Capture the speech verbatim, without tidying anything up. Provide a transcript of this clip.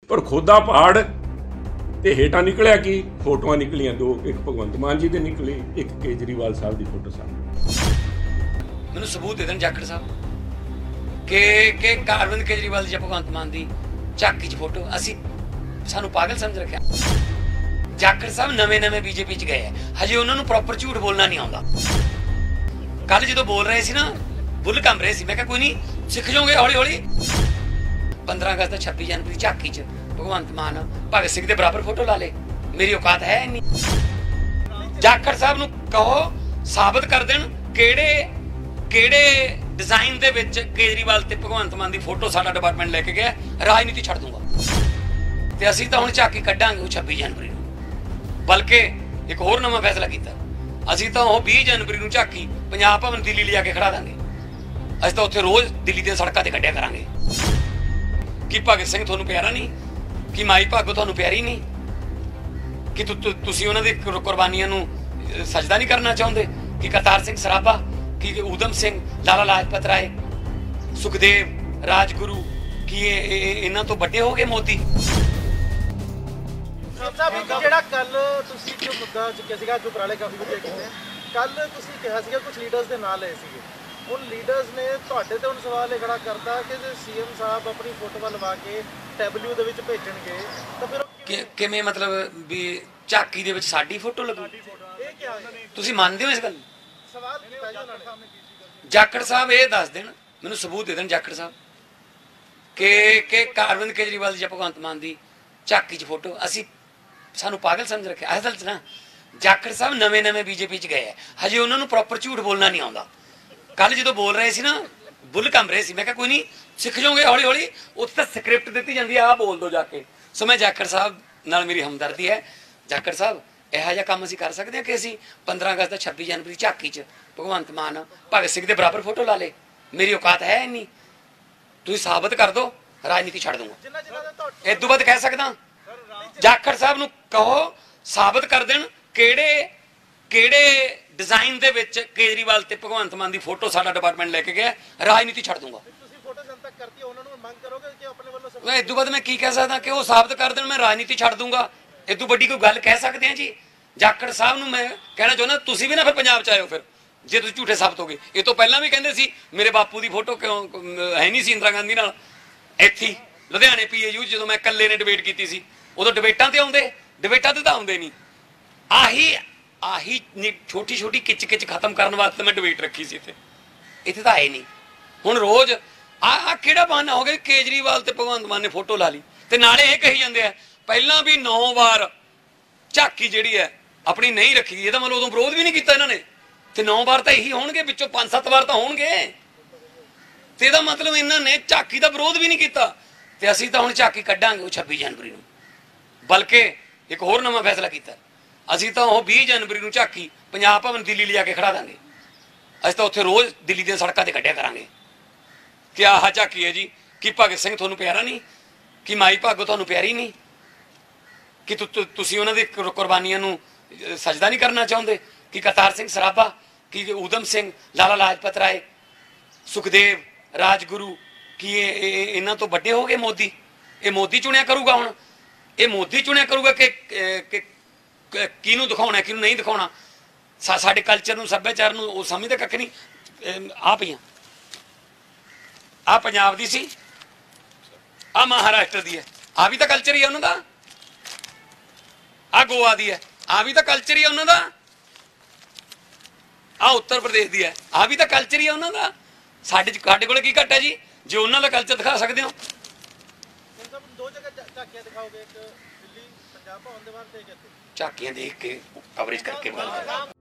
पर खोदा पहाड़ ते हेठा निकलिया कि फोटोआं निकलियां दो, एक भगवंत मान जी दी निकली, एक केजरीवाल साहब दी फोटो सामने। मैनूं सबूत दे देण जाखड़ साहब कि कि अरविंद केजरीवाल दी भगवंत मान दी झाकी च फोटो असीं सानूं पागल समझ रखिया। जाखड़ साहब नवें नवें बीजेपी च गए है, हजे उन्होंने प्रॉपर झूठ बोलना नहीं आउंदा। कल जो बोल रहे सी ना बुल कंब रहे सी, मैं कहा कोई नहीं सीख जाओगे हौली हौली। पंद्रह अगस्त छब्बी जनवरी झाकी च भगवंत मान भगत सिंह के बराबर फोटो ला ले, मेरी औकात है नहीं। जाखड़ साहब नूं कहो साबित कर देण किहड़े किहड़े डिजाइन दे विच केजरीवाल ते भगवंत मान दी फोटो साडा डिपार्टमेंट लेके गया, राजनीति छड्ड दूंगा। ते असीं तां हुण झाकी कड्डांगे वो छब्बी जनवरी नूं, बल्कि एक होर नवां फैसला कीता, असीं तां वो बीस जनवरी नूं झाकी पंजाब भवन दिल्ली लिया के खड़ा दांगे। असीं तां उत्थे रोज दिल्ली दी सड़कां ते कड्ढिया करांगे। कि भगत सिंह तुहानूं प्यारा नहीं, कि माई भागो तुहानूं प्यारी नहीं, कि तुसीं उन्हां दी कुर्बानियां नूं सजदा नहीं करना चाहुंदे, कि करतार सिंह सराभा, कि उधम सिंह, लाला लाजपत राय, सुखदेव, राजगुरु, कि इन्हां तो वड्डे हो गए मोदी। ਜਿਹੜਾ ਕੱਲ ਤੁਸੀਂ ਜੋ ਮੁੱਦਾ ਚੁੱਕਿਆ ਸੀਗਾ, ਜੋ ਉਪਰਾਲੇ ਕਾਫੀ ਵਧੀਆ ਕੀਤੇ ਕੱਲ ਤੁਸੀਂ ਕਿਹਾ ਸੀਗਾ ਕੁਝ ਲੀਡਰਸ ਦੇ ਨਾਂ ਲਏ ਸੀਗੇ, ਹੁਣ ਲੀਡਰਸ ਨੇ ਤੁਹਾਡੇ ਤੇ ਹੁਣ ਸਵਾਲ ਇਹ ਖੜਾ ਕਰਤਾ ਕਿ ਜੇ ਸੀਐਮ ਸਾਹਿਬ ਆਪਣੀ ਫੋਟੋ ਲਵਾ ਕੇ ਡਬਲਯੂ ਦੇ ਵਿੱਚ ਭੇਜਣਗੇ ਤਾਂ ਫਿਰ ਉਹ ਕਿਵੇਂ ਮਤਲਬ ਵੀ ਝਾਕੀ ਦੇ ਵਿੱਚ ਸਾਡੀ ਫੋਟੋ ਲੱਗੂ? ਇਹ ਕੀ ਹੈ, ਤੁਸੀਂ ਮੰਨਦੇ ਹੋ ਇਸ ਗੱਲ? ਸਵਾਲ ਕੀਤਾ ਜੀ ਉਹਨਾਂ ਨੇ। ਜਾਖੜ ਸਾਹਿਬ ਇਹ ਦੱਸ ਦੇਣ, ਮੈਨੂੰ ਸਬੂਤ ਦੇ ਦੇਣ ਜਾਖੜ ਸਾਹਿਬ ਕਿ ਕਿ ਅਰਵਿੰਦ ਕੇਜਰੀਵਾਲ ਦੀ ਜਾਂ ਭਗਵੰਤ ਮਾਨ ਦੀ ਝਾਕੀ 'ਚ ਫੋਟੋ ਅਸੀਂ ਸਾਨੂੰ ਪਾਗਲ ਸਮਝ ਰੱਖਿਆ। ਅਸਲ 'ਚ ਨਾ ਜਾਖੜ ਸਾਹਿਬ ਨਵੇਂ ਨਵੇਂ ਬੀਜੇਪੀ 'ਚ ਗਏ ਹੈ, ਹਜੇ ਉਹਨਾਂ ਨੂੰ ਪ੍ਰੋਪਰ ਝੂਠ ਬੋਲਣਾ ਨਹੀਂ ਆਉਂਦਾ। ਕੱਲ ਜਦੋਂ ਬੋਲ ਰਹੇ ਸੀ ਨਾ ਬੁੱਲ ਕੰਬ ਰਹੇ ਸੀ, ਮੈਂ ਕਿਹਾ ਕੋਈ ਨਹੀਂ ਸਿੱਖ ਜਾਓਗੇ ਹੌਲੀ ਹੌਲੀ। ਉੱਥੇ ਤਾਂ ਸਕ੍ਰਿਪਟ ਦਿੱਤੀ ਜਾਂਦੀ ਹੈ, ਆਹ ਬੋਲ ਦੋ ਜਾ ਕੇ। ਸੋ ਮੈਂ ਜਾਖੜ ਸਾਹਿਬ ਨਾਲ ਮੇਰੀ ਹਮਦਰਦੀ ਹੈ। ਜਾਖੜ ਸਾਹਿਬ ਇਹੋ ਜਿਹਾ ਕੰਮ ਅਸੀਂ ਕਰ ਸਕਦੇ ਹਾਂ ਕਿ ਅਸੀਂ ਪੰਦਰਾਂ ਅਗਸਤ ਦਾ ਛੱਬੀ ਜਨਵਰੀ ਝਾਕੀ 'ਚ ਭਗਵੰਤ ਮਾਨ ਭਗਤ ਸਿੰਘ ਦੇ ਬਰਾਬਰ ਫੋਟੋ ਲਾ ਲੇ, ਮੇਰੀ ਔਕਾਤ ਹੈ ਨਹੀਂ। ਤੁਸੀਂ ਸਾਬਤ ਕਰ ਦਿਓ, ਰਾਜਨੀਤੀ ਛੱਡ ਦੂੰਗਾ। ਇਹ ਤੋਂ ਬਾਅਦ ਕਹਿ ਸਕਦਾ ਜਾਖੜ ਸਾਹਿਬ ਨੂੰ ਕਹੋ ਸਾਬਤ ਕਰ ਦੇਣ ਕਿਹੜੇ ਕਿਹੜੇ ਡਿਜ਼ਾਈਨ ਦੇ ਵਿੱਚ ਕੇਜਰੀਵਾਲ ਤੇ ਭਗਵੰਤ ਮਾਨ ਦੀ ਫੋਟੋ ਸਾਡਾ ਡਿਪਾਰਟਮੈਂਟ ਲੈ ਕੇ ਗਿਆ, ਰਾਜਨੀਤੀ ਛੱਡ ਦੂੰਗਾ। ਤੁਸੀਂ ਫੋਟੋ ਜਨਤਕ ਕਰਤੀ, ਉਹਨਾਂ ਨੂੰ ਮੰਗ ਕਰੋਗੇ ਕਿ ਆਪਣੇ ਵੱਲੋਂ? ਮੈਂ ਇਦੋਂ ਬਾਅਦ ਮੈਂ ਕੀ ਕਹਿ ਸਕਦਾ ਕਿ ਉਹ ਸਾਬਤ ਕਰ ਦੇਣ, ਮੈਂ ਰਾਜਨੀਤੀ ਛੱਡ ਦੂੰਗਾ। ਇਦੋਂ ਵੱਡੀ ਕੋਈ ਗੱਲ ਕਹਿ ਸਕਦੇ ਆ ਜੀ? ਜਾਖੜ ਸਾਹਿਬ ਨੂੰ ਮੈਂ ਕਹਿਣਾ ਚਾਹੁੰਦਾ ਤੁਸੀਂ ਵੀ ਨਾ ਫਿਰ ਪੰਜਾਬ 'ਚ ਆਇਓ ਫਿਰ, ਜੇ ਤੁਸੀਂ ਝੂਠੇ ਸਾਬਤ ਹੋ ਗਏ। ਇਹ ਤੋਂ ਪਹਿਲਾਂ ਵੀ ਕਹਿੰਦੇ ਸੀ ਮੇਰੇ ਬਾਪੂ ਦੀ ਫੋਟੋ ਕਿਉਂ ਹੈ ਨਹੀਂ ਸੀ ਇੰਦਰਾ ਗਾਂਧੀ ਨਾਲ। ਇੱਥੇ ਲੁਧਿਆਣੇ ਪੀਏਯੂ ਜਦੋਂ ਮੈਂ ਇਕੱਲੇ ਨੇ ਡਿਬੇਟ ਕੀਤੀ ਸੀ, ਉਦੋਂ ਡਿਬੇਟਾਂ ਤੇ ਆਉਂਦੇ, ਡਿਬੇਟਾਂ ਤੇ ਤਾਂ ਆਉਂਦੇ ਨਹੀਂ। ਆਹੀ ਆਹੀ ਛੋਟੀ ਛੋਟੀ ਕਿਚ ਕਿਚ ਖਤਮ ਕਰਨ ਵਾਸਤੇ ਮੈਂ ਡਿਬੇਟ ਰੱਖੀ ਸੀ ਇੱਥੇ, ਇੱਥੇ ਤਾਂ ਆਏ ਨਹੀਂ। ਹੁਣ ਰੋਜ਼ ਆ ਆ ਕਿਹੜਾ ਬਹਾਨਾ ਹੋ ਗਿਆ ਕੇਜਰੀਵਾਲ ਤੇ ਭਗਵੰਤ ਮਾਨ ਨੇ ਫੋਟੋ ਲਾ ਲਈ, ਤੇ ਨਾਲੇ ਇਹ ਕਹੀ ਜਾਂਦੇ ਆ ਪਹਿਲਾਂ ਵੀ ਨੌ ਵਾਰ ਝਾਕੀ ਜਿਹੜੀ ਹੈ ਆਪਣੀ ਨਹੀਂ ਰੱਖੀ। ਇਹਦਾ ਮਤਲਬ ਉਦੋਂ ਵਿਰੋਧ ਵੀ ਨਹੀਂ ਕੀਤਾ ਇਹਨਾਂ ਨੇ, ਤੇ ਨੌ ਵਾਰ ਤਾਂ ਇਹੀ ਹੋਣਗੇ, ਵਿੱਚੋਂ ਪੰਜ ਸੱਤ ਵਾਰ ਤਾਂ ਹੋਣਗੇ। ਤੇ ਇਹਦਾ ਮਤਲਬ ਇਹਨਾਂ ਨੇ ਝਾਕੀ ਦਾ ਵਿਰੋਧ ਵੀ ਨਹੀਂ ਕੀਤਾ। ਤੇ ਅਸੀਂ ਤਾਂ ਹੁਣ ਝਾਕੀ ਕੱਢਾਂਗੇ ਉਹ ਛੱਬੀ ਜਨਵਰੀ ਨੂੰ, ਬਲਕਿ ਇੱਕ ਹੋਰ ਨਵਾਂ ਫੈਸਲਾ ਕੀਤਾ, ਅਸੀਂ ਤਾਂ ਉਹ ਵੀਹ ਜਨਵਰੀ ਨੂੰ ਝਾਕੀ ਪੰਜਾਬ ਭਵਨ ਦਿੱਲੀ ਲਿਆ ਕੇ ਖੜਾ ਦਾਂਗੇ। ਅਸੀਂ ਤਾਂ ਉੱਥੇ ਰੋਜ਼ ਦਿੱਲੀ ਦੀਆਂ ਸੜਕਾਂ ਤੇ ਕੱਢਿਆ ਕਰਾਂਗੇ ਕਿ ਆਹ ਝਾਕੀ ਹੈ ਜੀ, ਕਿ ਭਗਤ ਸਿੰਘ ਤੁਹਾਨੂੰ ਪਿਆਰਾ ਨਹੀਂ, ਕਿ ਮਾਈ ਭਾਗੋ ਤੁਹਾਨੂੰ ਪਿਆਰੀ ਨਹੀਂ, ਕਿ ਤੁਸੀਂ ਉਹਨਾਂ ਦੀ ਕੁਰਬਾਨੀਆਂ ਨੂੰ ਸਜਦਾ ਨਹੀਂ ਕਰਨਾ ਚਾਹੁੰਦੇ, ਕਿ ਕਰਤਾਰ ਸਿੰਘ ਸਰਾਭਾ, ਕਿ ਉਧਮ ਸਿੰਘ, ਲਾਲਾ ਲਾਜਪਤ ਰਾਏ, ਸੁਖਦੇਵ, ਰਾਜਗੁਰੂ, ਕਿ ਇਹਨਾਂ ਤੋਂ ਵੱਡੇ ਹੋ ਗਏ ਮੋਦੀ। ਇਹ ਮੋਦੀ ਚੁਣਿਆ ਕਰੂਗਾ, ਹੁਣ ਇਹ ਮੋਦੀ ਚੁਣਿਆ ਕਰੂਗਾ ਕਿ ਕਿਹਨੂੰ ਦਿਖਾਉਣਾ ਕਿਹਨੂੰ ਨਹੀਂ ਦਿਖਾਉਣਾ। ਸਾਡੇ ਕਲਚਰ ਨੂੰ ਸੱਭਿਆਚਾਰ ਨੂੰ ਉਹ ਸਮਝਦੇ ਕੱਖ ਨਹੀਂ। ਆ ਪਈਆਂ ਆ ਪੰਜਾਬ ਦੀ ਸੀ, ਆ ਮਹਾਰਾਸ਼ਟਰ ਦੀ ਹੈ, ਆ ਵੀ ਤਾਂ ਕਲਚਰ ਹੀ ਹੈ ਉਹਨਾਂ ਦਾ। ਆ ਗੋਆ ਦੀ ਹੈ, ਆ ਵੀ ਤਾਂ ਕਲਚਰ ਹੀ ਹੈ ਉਹਨਾਂ ਦਾ। ਆ ਉੱਤਰ ਪ੍ਰਦੇਸ਼ ਦੀ ਹੈ, ਆ ਵੀ ਤਾਂ ਕਲਚਰ ਹੀ ਹੈ ਉਹਨਾਂ ਦਾ। ਸਾਡੇ ਚ ਸਾਡੇ ਕੋਲ ਕੀ ਘੱਟ ਹੈ ਜੀ ਜੇ ਉਹਨਾਂ ਦਾ ਕਲਚਰ ਦਿਖਾ ਸਕਦੇ ਹੋ? ਦੋ ਜਗ੍ਹਾ ਝਾਕੀਆਂ ਦਿਖਾਓਗੇ, ਇੱਕ ਦਿੱਲੀ ਪੰਜਾਬ ਭਵਨ ਦੇ ਬਾਹਰ ਤੇ ਇੱਕ ਇੱਥੇ। ਝਾਕੀਆਂ ਦੇਖ ਕੇ ਕਵਰੇਜ ਕਰਕੇ